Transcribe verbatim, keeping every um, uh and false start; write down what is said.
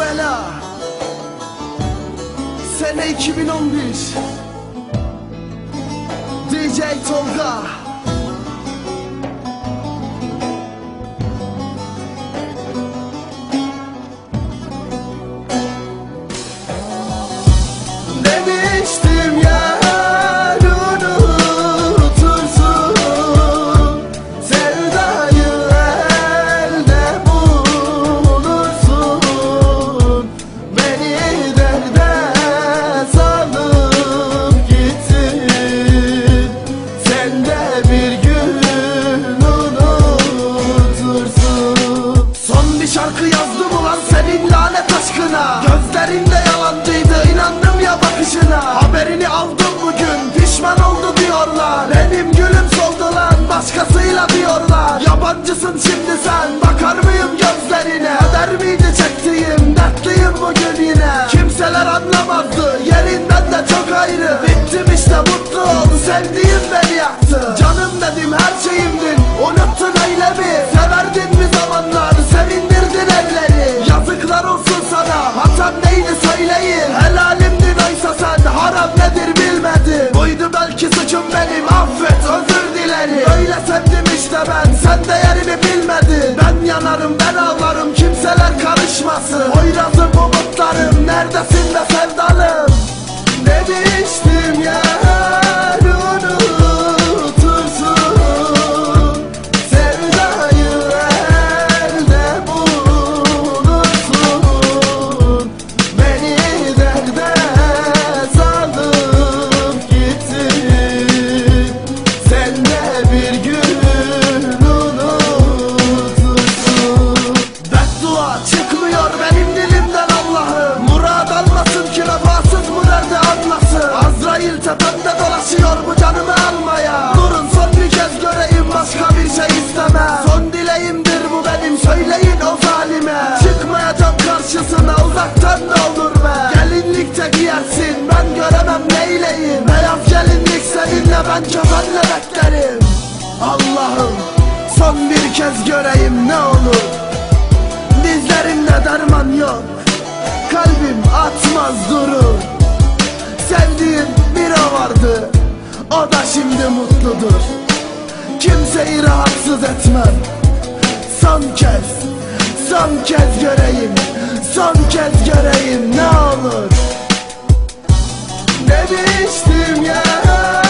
Bela Sene iki bin on bir D J Tolga Demiştim ya şarkı yazdım ulan senin lanet aşkına. Gözlerinde yalancıydı, inandım ya bakışına. Haberini aldım bugün, pişman oldu diyorlar. Benim gülüm soldu lan, başkasıyla diyorlar. Yabancısın şimdi sen, bakar mıyım gözlerine? Kader miydi çektiğim, dertliyim bugün yine. Kimseler anlamazdı, yerinden de çok ayrı. Bittim işte, mutlu ol, sevdiğim beni yaktı. Canım dedim, her şeyimdin, unuttun öyle mi? Severdin mi zamanlar, sevindirdin elleri. Yazıklar olsun sana, hatam neydi söyleyin. Helalimdin oysa sen, haram nedir bilmedin. Buydu belki suçum benim, affet özür dilerim. Öyle sevdim işte ben, sen değerini bilmedin. Ben yanarım, ben ağlarım, kimseler karışmasın. Oyrazım umutlarım, neredesin be sevdalım? Demiştim ya tepemde dolaşıyor bu canımı almaya. Durun son bir kez göreyim, başka bir şey istemem. Son dileğimdir bu benim, söyleyin o zalime. Çıkmayacağım karşısına, uzaktan ne olur be. Gelinlikte giyersin, ben göremem neyleyim. Beyaz gelinlik seninle, ben kefenle beklerim. Allah'ım son bir kez göreyim ne olur. Dizlerimde derman yok, kalbim atmaz durur. Sevdiğim biri vardı, o da şimdi mutludur. Kimseyi rahatsız etmem. Son kez, son kez göreyim, son kez göreyim ne olur. Demiştim ya